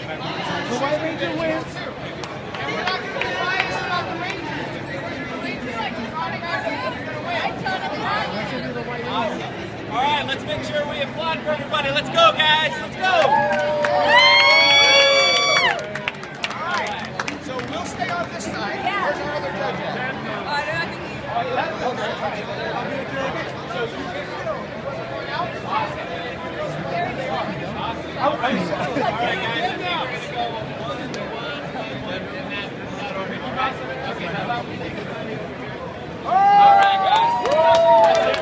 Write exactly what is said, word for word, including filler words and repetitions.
The White Ranger wins. All right, let's make sure we applaud for everybody. Let's go, guys. Let's go. All right. So we'll stay on this side. Where's our other judge at? I don't think you. Oh, that, okay. So you can go. All right, guys. I think we're gonna go one and one. Okay, how about we take it? All right, guys.